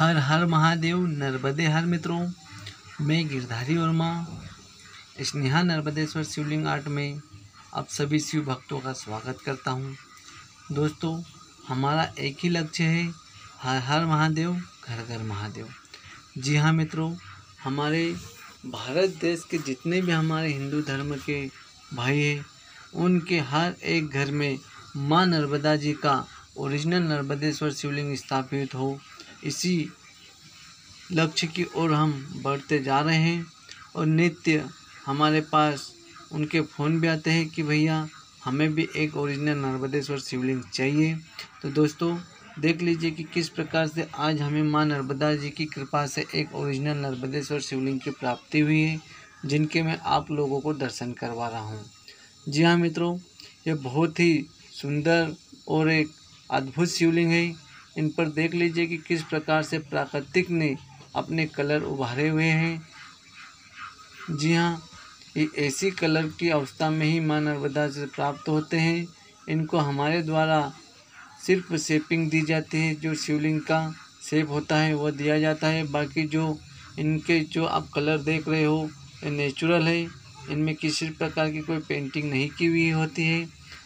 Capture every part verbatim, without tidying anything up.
हर हर महादेव नर्मदे हर मित्रों, मैं गिरधारी वर्मा स्नेहा नर्मदेश्वर शिवलिंग आर्ट में आप सभी शिव भक्तों का स्वागत करता हूं। दोस्तों, हमारा एक ही लक्ष्य है, हर हर महादेव घर घर महादेव। जी हाँ मित्रों, हमारे भारत देश के जितने भी हमारे हिंदू धर्म के भाई हैं, उनके हर एक घर में माँ नर्मदा जी का ओरिजिनल नर्मदेश्वर शिवलिंग स्थापित हो, इसी लक्ष्य की ओर हम बढ़ते जा रहे हैं। और नित्य हमारे पास उनके फ़ोन भी आते हैं कि भैया हमें भी एक ओरिजिनल नर्मदेश्वर शिवलिंग चाहिए। तो दोस्तों, देख लीजिए कि किस प्रकार से आज हमें माँ नर्मदा जी की कृपा से एक ओरिजिनल नर्मदेश्वर शिवलिंग की प्राप्ति हुई है, जिनके मैं आप लोगों को दर्शन करवा रहा हूँ। जी हाँ मित्रों, ये बहुत ही सुंदर और एक अद्भुत शिवलिंग है। इन पर देख लीजिए कि किस प्रकार से प्राकृतिक ने अपने कलर उभारे हुए हैं। जी हाँ, ये ऐसी कलर की अवस्था में ही माँ नर्मदा से प्राप्त होते हैं। इनको हमारे द्वारा सिर्फ शेपिंग दी जाती है, जो शिवलिंग का शेप होता है वह दिया जाता है। बाकी जो इनके जो आप कलर देख रहे हो, ये नेचुरल है, इनमें किसी प्रकार की कोई पेंटिंग नहीं की हुई होती है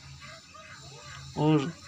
और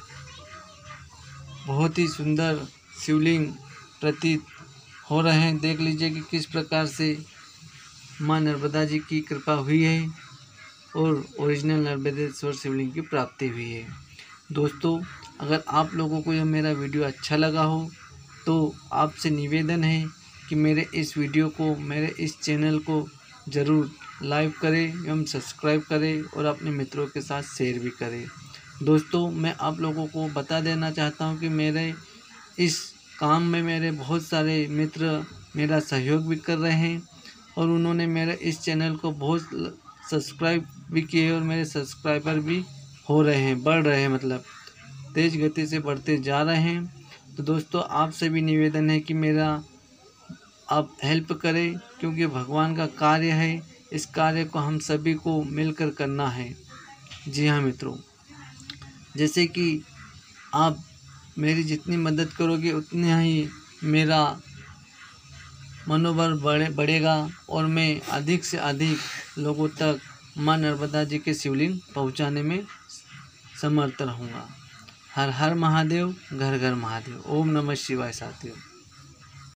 बहुत ही सुंदर शिवलिंग प्रतीत हो रहे हैं। देख लीजिए कि किस प्रकार से माँ नर्मदा जी की कृपा हुई है और ओरिजिनल नर्मदेश्वर शिवलिंग की प्राप्ति हुई है। दोस्तों, अगर आप लोगों को यह मेरा वीडियो अच्छा लगा हो तो आपसे निवेदन है कि मेरे इस वीडियो को, मेरे इस चैनल को ज़रूर लाइक करें एवं सब्सक्राइब करें और अपने मित्रों के साथ शेयर भी करें। दोस्तों, मैं आप लोगों को बता देना चाहता हूं कि मेरे इस काम में मेरे बहुत सारे मित्र मेरा सहयोग भी कर रहे हैं और उन्होंने मेरे इस चैनल को बहुत सब्सक्राइब भी किए और मेरे सब्सक्राइबर भी हो रहे हैं, बढ़ रहे हैं, मतलब तेज़ गति से बढ़ते जा रहे हैं। तो दोस्तों, आपसे भी निवेदन है कि मेरा आप हेल्प करें, क्योंकि भगवान का कार्य है, इस कार्य को हम सभी को मिलकर करना है। जी हाँ मित्रों, जैसे कि आप मेरी जितनी मदद करोगे उतनी ही मेरा मनोबल बढ़े बढ़ेगा और मैं अधिक से अधिक लोगों तक माँ नर्मदा जी के शिवलिंग पहुंचाने में समर्थ रहूँगा। हर हर महादेव घर घर महादेव। ओम नमः शिवाय साथियों।